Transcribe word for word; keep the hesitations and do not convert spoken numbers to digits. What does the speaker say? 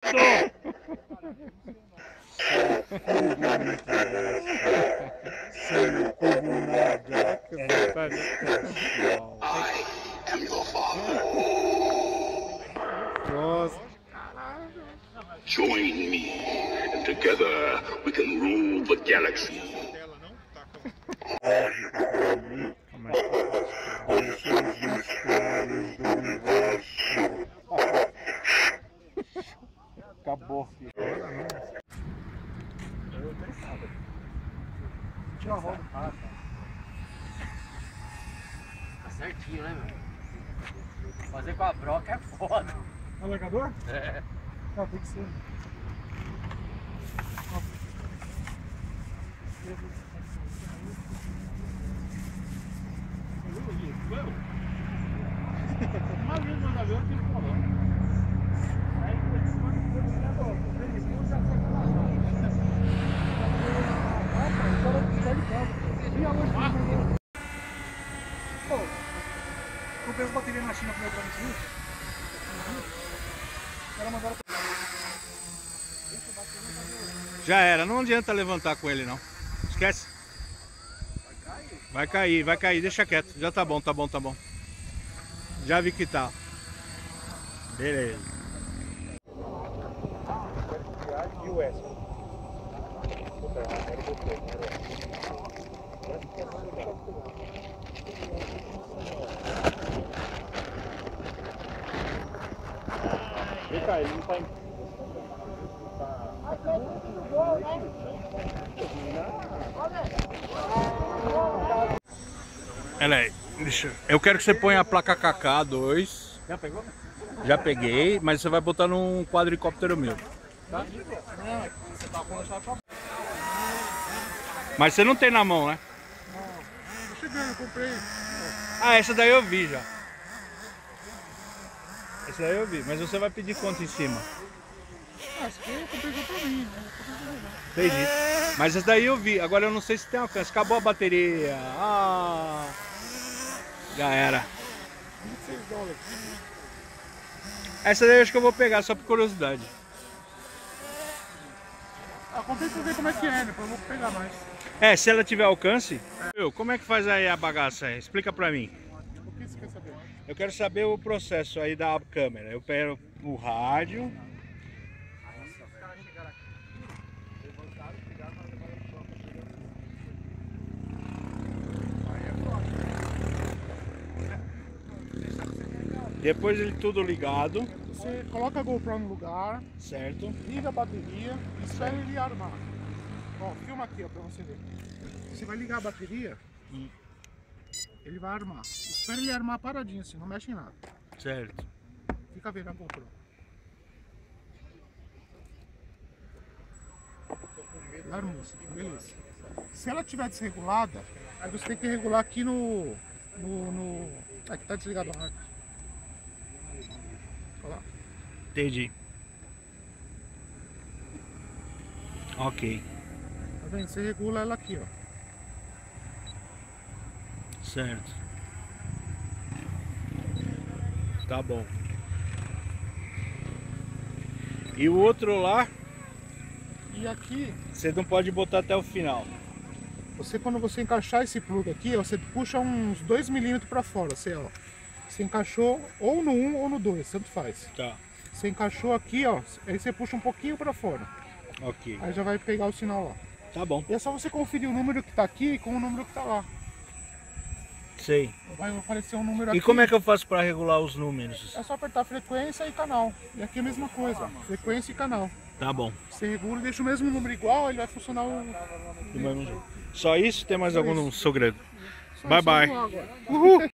Sem como nada. I am your father. Nossa. Join me, and together we can rule the galaxy. Acabou. Tira a roda. Ah, tá. Tá certinho, né, meu? Fazer com a broca é foda. Alargador? É. Não, tem que ser. Imagina o mandador que ele falou. Aí comprei as baterias na China para entrar nesse vídeo. Os caras mandaram. Já era, não adianta levantar com ele não. Esquece. Vai cair, vai cair, deixa quieto. Já tá bom, tá bom, tá bom. Já vi que tá. Beleza. E o S? Vem cá, ele não tá em... Ela aí, deixa. Eu quero que você ponha a placa K K dois. Já pegou? Já peguei, mas você vai botar num quadricóptero meu. Tá? Não, você tá com a... Mas você não tem na mão, né? Não, tô chegando, eu comprei. Ah, essa daí eu vi já. Essa daí eu vi, mas você vai pedir quanto em cima? Ah, essa aqui eu comprei só pra mim, né? Entendi. Mas essa daí eu vi, agora eu não sei se tem alcance. Acabou a bateria. Ah, já era. vinte e seis dólares. Essa daí eu acho que eu vou pegar só por curiosidade. Ah, comprei pra ver como é que é, depois eu vou pegar mais. É, se ela tiver alcance. Eu, como é que faz aí a bagaça aí? Explica pra mim. O que você quer saber? Eu quero saber o processo aí da câmera. Eu pego o rádio. Depois ele tudo ligado. Você coloca a GoPro no lugar, Certo? liga a bateria e espera ele armar. Ó, filma aqui ó, pra você ver. Você vai ligar a bateria e ele vai armar. Espera ele armar paradinho assim, não mexe em nada. Certo. Fica vendo a GoPro. Armou, beleza. Se ela estiver desregulada, aí você tem que regular aqui no... no, no... Aqui tá desligado a rádio. Olha lá. Entendi. Ok. Tá vendo? Você regula ela aqui, ó. Certo. Tá bom. E o outro lá, E aqui, você não pode botar até o final. você quando você encaixar esse plug aqui, ó, você puxa uns dois milímetros pra fora, você, ó. Você encaixou ou no um ou no dois, tanto faz. Tá. Você encaixou aqui, ó, aí você puxa um pouquinho pra fora. Ok. Aí já vai pegar o sinal lá. Tá bom. E é só você conferir o número que tá aqui com o número que tá lá. Sei. Vai aparecer um número aqui. E como é que eu faço para regular os números? É só apertar frequência e canal. E aqui é a mesma coisa, frequência e canal. Tá bom. Você regula e deixa o mesmo número igual, ele vai funcionar o... Do mesmo jeito. Só isso? Tem mais Só algum isso. segredo? Só Bye isso, bye. vamos lá agora. Uhul.